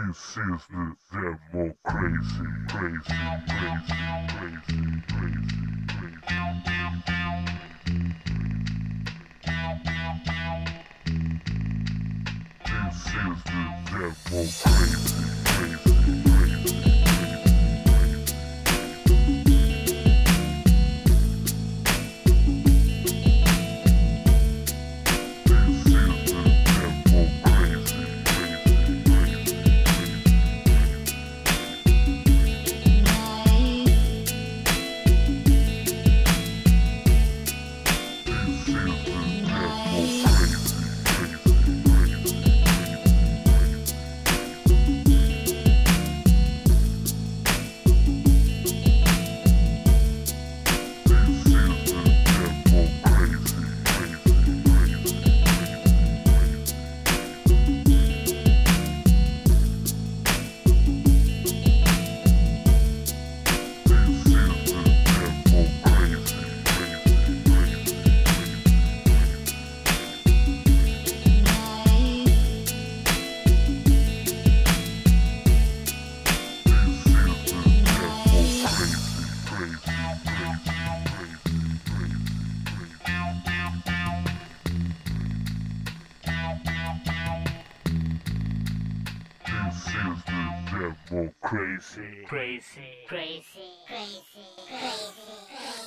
This is the demo crazy, crazy, crazy, crazy, crazy, crazy. This is the demo crazy, crazy, crazy. Crazy, crazy, crazy, crazy, crazy.